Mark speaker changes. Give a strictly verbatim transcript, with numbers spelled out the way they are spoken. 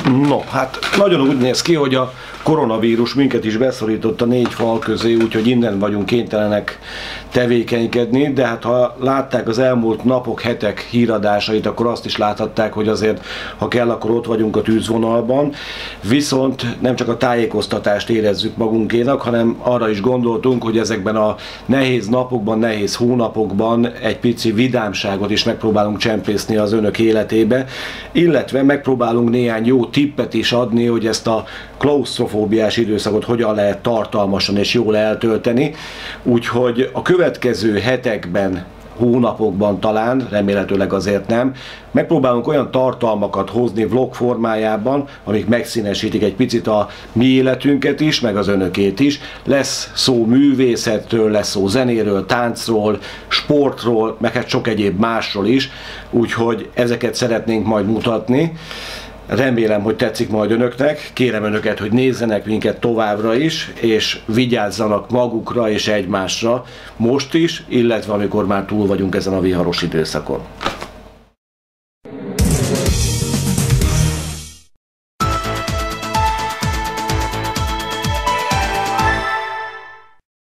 Speaker 1: No, hát nagyon úgy néz ki, hogy a koronavírus minket is beszorított a négy fal közé, úgyhogy innen vagyunk kénytelenek tevékenykedni, de hát ha látták az elmúlt napok, hetek híradásait, akkor azt is láthatták, hogy azért, ha kell, akkor ott vagyunk a tűzvonalban, viszont nem csak a tájékoztatást érezzük magunkénak, hanem arra is gondoltunk, hogy ezekben a nehéz napokban, nehéz hónapokban egy pici vidámságot is megpróbálunk csempészni az önök életébe, illetve megpróbálunk néhány jó tippet is adni, hogy ezt a klausztrofóbiás időszakot hogyan lehet tartalmasan és jól eltölteni. Úgyhogy a következő hetekben, hónapokban talán, remélhetőleg azért nem, megpróbálunk olyan tartalmakat hozni vlog formájában, amik megszínesítik egy picit a mi életünket is, meg az önökét is. Lesz szó művészettől, lesz szó zenéről, táncról, sportról, meg hát sok egyéb másról is, úgyhogy ezeket szeretnénk majd mutatni. Remélem, hogy tetszik majd önöknek, kérem önöket, hogy nézzenek minket továbbra is, és vigyázzanak magukra és egymásra most is, illetve amikor már túl vagyunk ezen a viharos időszakon.